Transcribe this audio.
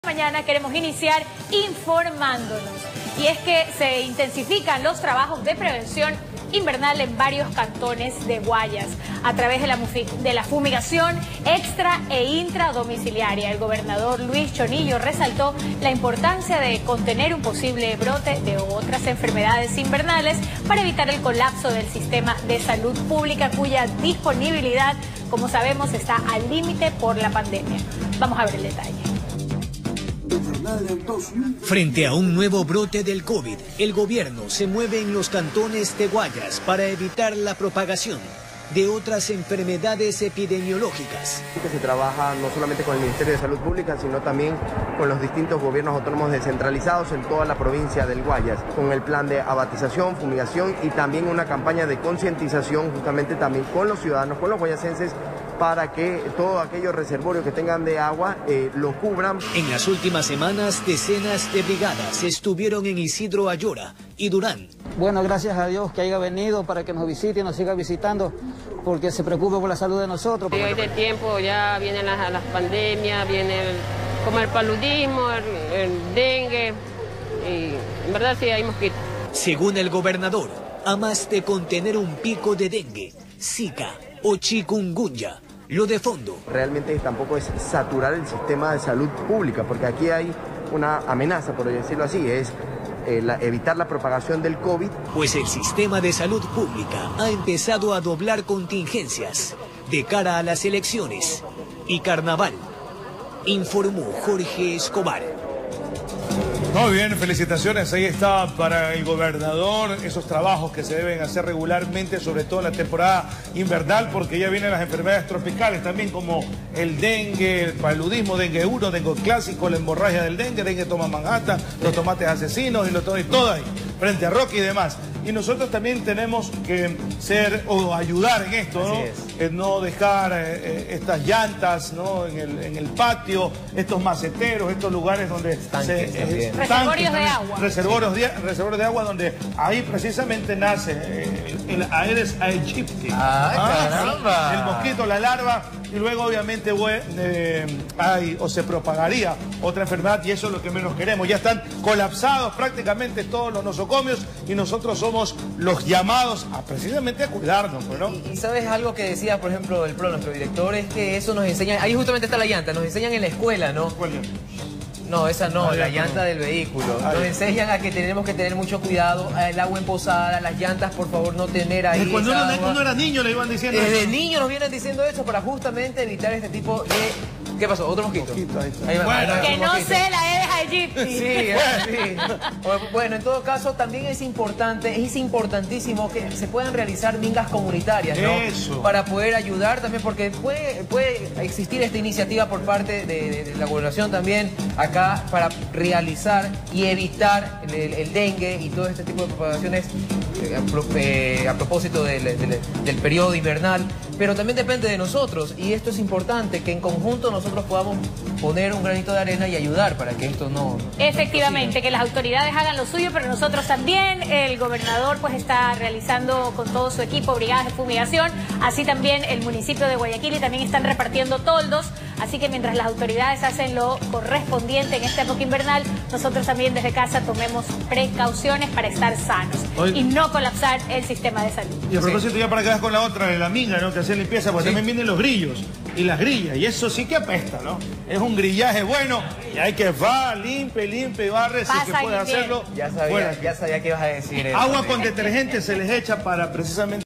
Mañana queremos iniciar informándonos, y es que se intensifican los trabajos de prevención invernal en varios cantones de Guayas a través de la fumigación extra e intradomiciliaria. El gobernador Luis Chonillo resaltó la importancia de contener un posible brote de otras enfermedades invernales para evitar el colapso del sistema de salud pública, cuya disponibilidad, como sabemos, está al límite por la pandemia. Vamos a ver el detalle. Frente a un nuevo brote del COVID, el gobierno se mueve en los cantones de Guayas para evitar la propagación de otras enfermedades epidemiológicas. Se trabaja no solamente con el Ministerio de Salud Pública, sino también con los distintos gobiernos autónomos descentralizados en toda la provincia del Guayas, con el plan de abatización, fumigación y también una campaña de concientización justamente también con los ciudadanos, con los guayasenses, para que todos aquellos reservorios que tengan de agua lo cubran. En las últimas semanas, decenas de brigadas estuvieron en Isidro Ayora y Durán. Bueno, gracias a Dios que haya venido para que nos visite y nos siga visitando, porque se preocupa por la salud de nosotros. Hoy de tiempo ya vienen las pandemias, viene como el paludismo, el dengue, y en verdad sí hay mosquitos. Según el gobernador, a más de contener un pico de dengue, Zika o chikungunya, lo de fondo. Realmente tampoco es saturar el sistema de salud pública, porque aquí hay una amenaza, por decirlo así, es evitar la propagación del COVID. Pues el sistema de salud pública ha empezado a doblar contingencias de cara a las elecciones y carnaval, informó Jorge Escobar. Muy bien, felicitaciones. Ahí está para el gobernador esos trabajos que se deben hacer regularmente, sobre todo en la temporada invernal, porque ya vienen las enfermedades tropicales también, como el dengue, el paludismo, dengue 1, dengue clásico, la hemorragia del dengue toma Manhattan, los tomates asesinos y todo ahí, frente a Rocky y demás. Y nosotros también tenemos que ser o ayudar en esto, ¿no? No dejar estas llantas, ¿no? en el patio, estos maceteros, estos lugares donde reservorios de agua. Reservorios de agua, donde ahí precisamente nace el Aedes aegypti. ¡Caramba! El mosquito, la larva, y luego obviamente se propagaría otra enfermedad, y eso es lo que menos queremos. Ya están colapsados prácticamente todos los nosocomios y nosotros somos los llamados precisamente a cuidarnos, ¿no? Y sabes algo que decía, por ejemplo, nuestro director, es que eso nos enseña, ahí justamente está la llanta, nos enseñan en la escuela, ¿no? ¿Cuál llanta? No, esa no, la llanta del vehículo. Nos enseñan a que tenemos que tener mucho cuidado, el agua emposada, las llantas, por favor, no tener ahí. Cuando uno era niño le iban diciendo desde eso. niño nos vienen diciendo eso para justamente evitar este tipo de... ¿Qué pasó? ¿Otro mosquito? Ahí va. Bueno, que no sé la Aedes aegypti. Sí. Bueno, en todo caso, también es importantísimo que se puedan realizar mingas comunitarias, ¿no? Eso. Para poder ayudar también, porque puede existir esta iniciativa por parte de la gobernación también acá para realizar y evitar el dengue y todo este tipo de propagaciones a propósito del periodo invernal. Pero también depende de nosotros, y esto es importante, que en conjunto nosotros podamos poner un granito de arena y ayudar para que esto no... Efectivamente, que las autoridades hagan lo suyo, pero nosotros también. El gobernador pues está realizando con todo su equipo brigadas de fumigación, así también el municipio de Guayaquil, y también están repartiendo toldos, así que mientras las autoridades hacen lo correspondiente en esta época invernal, nosotros también desde casa tomemos precauciones para estar sanos y no colapsar el sistema de salud. Y a propósito, ya para que veas con la otra, de la minga, ¿no? Que hacer limpieza, porque también vienen los grillos y las grillas, y eso sí que apesta, ¿no? Es un grillaje bueno, y hay que limpie y barre, si es que puede hacerlo. Ya sabía que ibas a decir eso. Agua con detergente se les echa para precisamente...